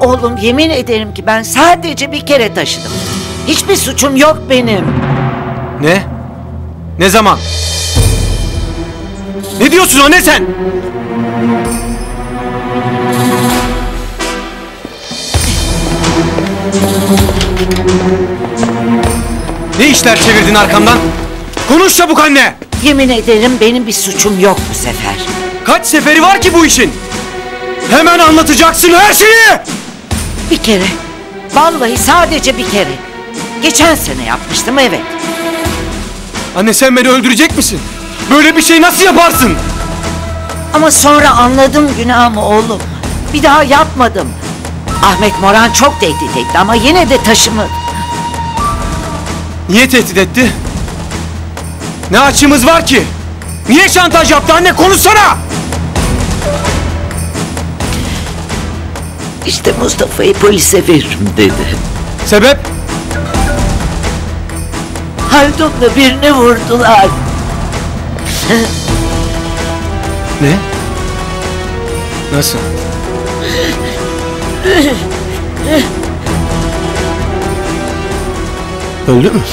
Oğlum yemin ederim ki ben sadece bir kere taşıdım. Hiçbir suçum yok benim. Ne? Ne zaman? Ne diyorsun anne sen? Ne işler çevirdin arkamdan? Konuş çabuk anne! Yemin ederim benim bir suçum yok bu sefer. Kaç seferi var ki bu işin? Hemen anlatacaksın her şeyi! Bir kere. Vallahi sadece bir kere. Geçen sene yapmıştım, evet. Anne sen beni öldürecek misin? Böyle bir şey nasıl yaparsın? Ama sonra anladım günahımı oğlum. Bir daha yapmadım. Ahmet Moran çok tehdit etti ama yine de taşımadım. Niye tehdit etti? Ne açığımız var ki? Niye şantaj yaptı anne, konuşsana! İşte Mustafa'yı polise veririm dedi. Sebep? Haldun'la birini vurdular. Ne? Nasıl? Öldü mü?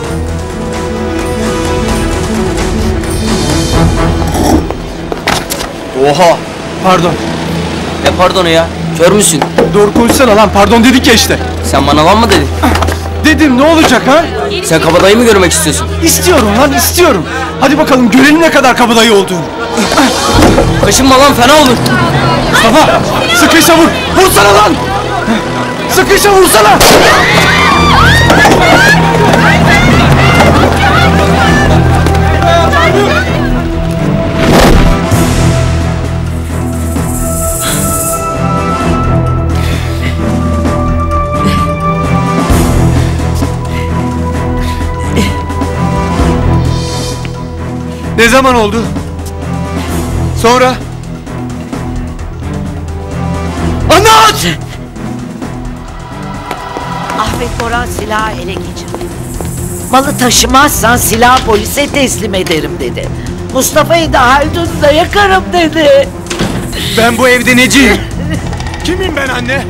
Oha! Pardon. Ne pardonu ya? Kör müsün? Doğru konuşsana lan, pardon dedik ya işte. Sen bana lan mı dedin? Dedim, ne olacak ha? Sen kabadayı mı görmek istiyorsun? İstiyorum lan, istiyorum. Hadi bakalım görelim ne kadar kabadayı olduğunu. Kaşınma lan, fena olur. Mustafa, sıkıysa vur. Vursana lan! Sıkıysa vursana! Ne zaman oldu? Sonra? Anlat! Ahmet Moran silahı ele geçirdi. Malı taşımazsan silahı polise teslim ederim dedi. Mustafa'yı da Haldun'u da yakarım dedi. Ben bu evde neciyim? Kimim ben anne?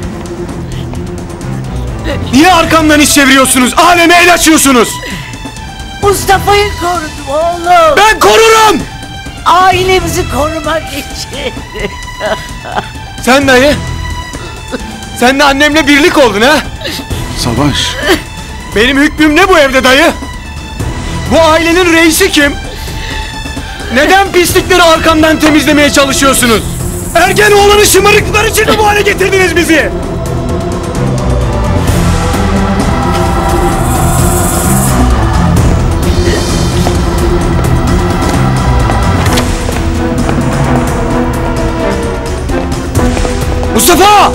Niye arkamdan iş çeviriyorsunuz? Aleme el açıyorsunuz. Mustafa'yı korudum oğlum. Ben korurum! Ailemizi korumak için. Sen dayı. Sen de annemle birlik oldun ha? Savaş. Benim hükmüm ne bu evde dayı? Bu ailenin reisi kim? Neden pislikleri arkamdan temizlemeye çalışıyorsunuz? Ergenoğlan'ın şımarıklıkları için mi bu hale getirdiniz bizi? Mustafa!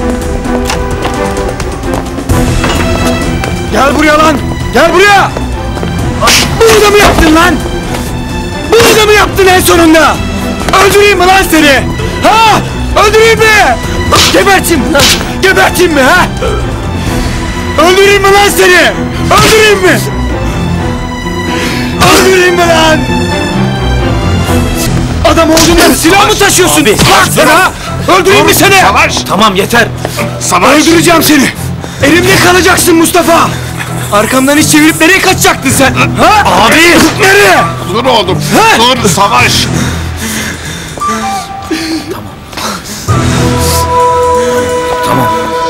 Gel buraya lan! Gel buraya! Bunu da mı yaptın lan? Bunu da mı yaptın en sonunda? Öldüreyim mi lan seni? Ha? Öldüreyim mi? Geberteyim mi lan? Geberteyim mi ha? Öldüreyim mi lan seni? Öldüreyim mi? Öldüreyim mi lan? Adam olduğundan silah mı taşıyorsun? Abi, Bak sana! Öldüreyim mi seni? Savaş. Tamam yeter. Savaş. Öldüreceğim seni. Elimde kalacaksın Mustafa. Arkamdan hiç çevirip nereye kaçacaktın sen? Ha? Abi. Nereye? Dur oğlum. Ha? Dur Savaş. Tamam.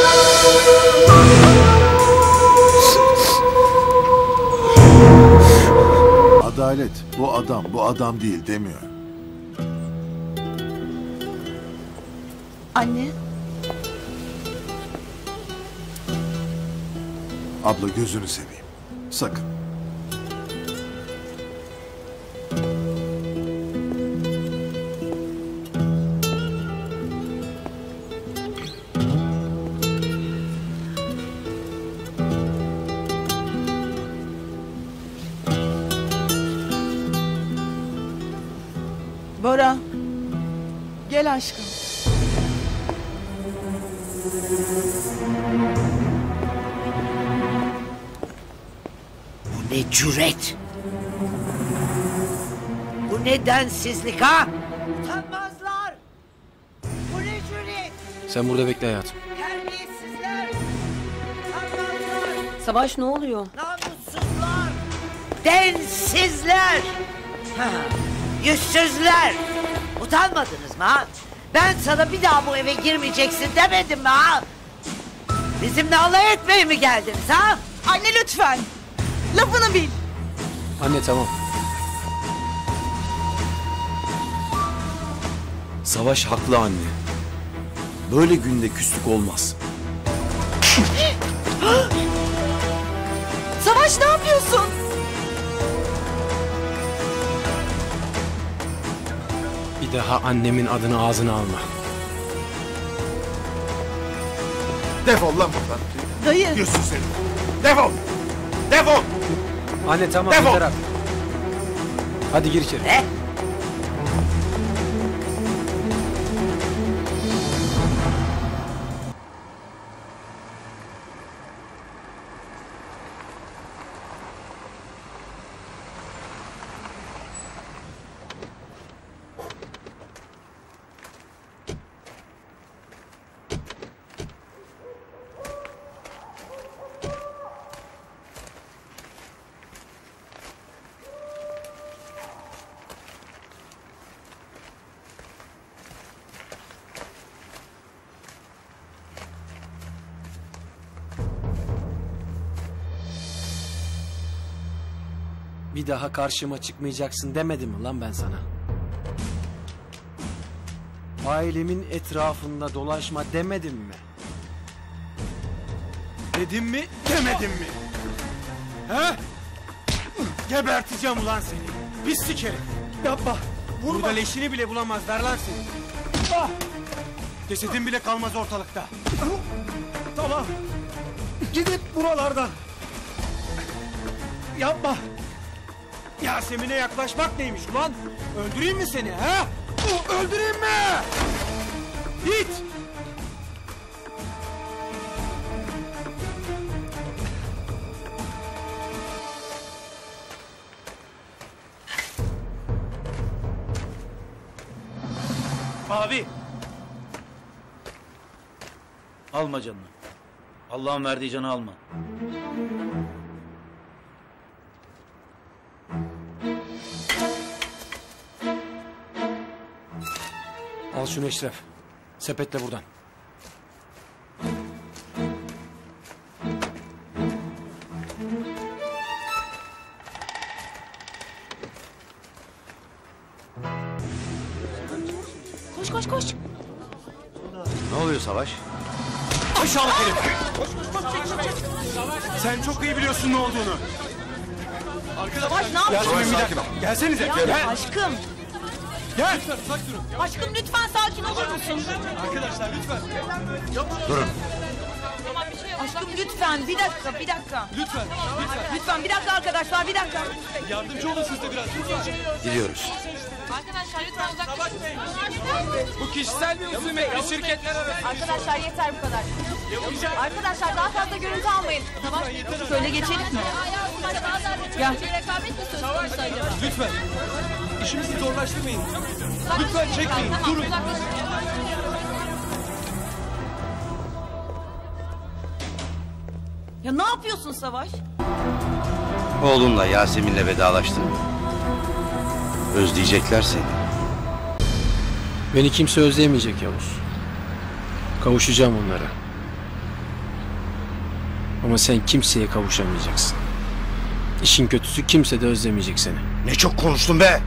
Adalet, bu adam değil demiyor. Anne. Abla gözünü seveyim. Sakın. Bora. Gel aşkım. Bu ne cüret? Bu ne densizlik ha? Utanmazlar! Bu ne cüret? Sen burada bekle hayatım. Terbiyesizler! Savaş ne oluyor? Namussuzlar! Densizler! Ha, yüzsüzler! Utanmadınız mı ha? Ben sana bir daha bu eve girmeyeceksin demedim mi ha? Bizimle alay etmeye mi geldiniz ha? Anne lütfen. Lafını bil. Anne tamam. Savaş haklı anne. Böyle günde küslük olmaz. Savaş ne yapıyorsun? Bir daha annemin adını ağzına alma. Defol lan buradan. Dayı. Yüzsüz seni. Defol. Defol. Anne tamam Defol. yeter artık. Hadi gir içeri. Ne? Bir daha karşıma çıkmayacaksın demedim mi lan ben sana? Ailemin etrafında dolaşma demedim mi? Dedim mi, demedim mi? He? Geberteceğim ulan seni. Pislik herif. Yapma. Vurma. Burada leşini bile bulamazlar lan seni. Ah! Cesedin bile kalmaz ortalıkta. Tamam. Gidip buralardan. Yapma. Yasemin'e yaklaşmak neymiş ulan? Öldüreyim mi seni ha? Öldüreyim mi? Git! Abi. Alma canını. Allah'ın verdiği canı alma. Al şunu Eşref. Sepetle buradan. Koş koş koş. Ne oluyor Savaş? Aşağılık herif. Sen çok iyi biliyorsun ne olduğunu. Savaş ne yapıyorsun? Yasemin bir dakika. Gelsenize. Gel. Aşkım. Gel. Aşkım lütfen sakin olur musun? Arkadaşlar lütfen. Durun. Aşkım lütfen bir dakika bir dakika. Lütfen. Lütfen bir dakika arkadaşlar bir dakika. Yardımcı olun siz de biraz. Gidiyoruz. Arkadaşlar lütfen uzaklaşın. Bu kişisel bir husumet. Şirketler arası. Arkadaşlar yeter bu kadar. Arkadaşlar daha fazla görüntü almayın. Tamam. Şöyle geçelim mi? Gel. Rekabet mi söz konusu acaba? Lütfen. İşimizi zorlaştırmayın. Lütfen çekmeyin. Durun. Ya ne yapıyorsun Savaş? Oğlunla Yasemin'le vedalaştın. Özleyecekler seni. Beni kimse özleyemeyecek Yavuz. Kavuşacağım onlara. Ama sen kimseye kavuşamayacaksın. İşin kötüsü kimse de özlemeyecek seni. Ne çok konuştun be!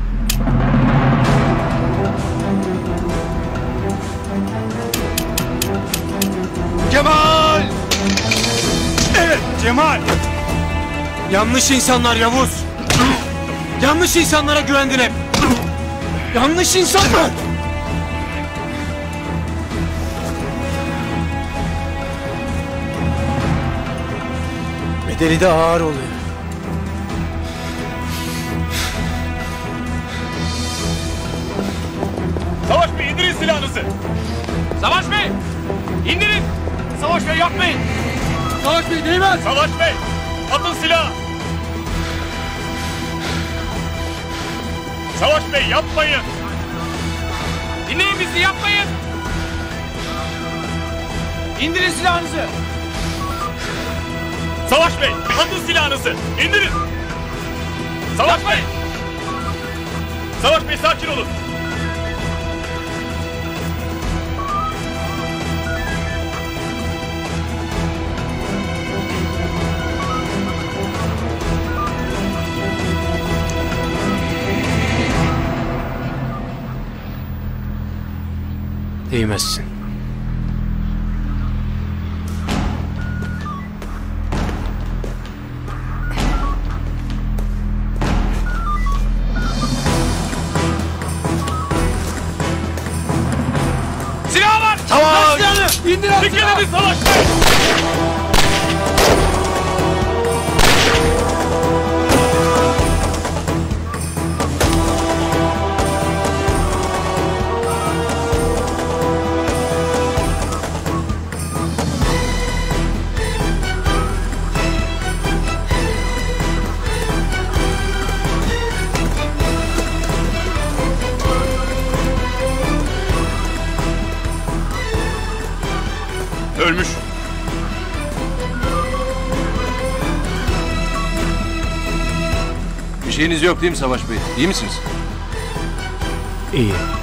Cemal! Evet Cemal! Yanlış insanlar Yavuz! Yanlış insanlara güvendin hep! Yanlış insanlar! Bedeli de ağır oluyor. Savaş Bey indirin silahınızı. Savaş Bey! İndirin! Savaş Bey yapmayın! Savaş Bey değmez! Savaş Bey! Atın silahı! Savaş Bey yapmayın! Dinleyin bizi yapmayın! İndirin silahınızı! Savaş Bey, atın silahınızı. İndirin. Savaş Bey. Savaş Bey, sakin olun. Değmezsin. Silah var. Tamam. Dikkat edin Savaş Bey. Ölmüş. Bir şeyiniz yok değil mi Savaş Bey? İyi misiniz? İyi.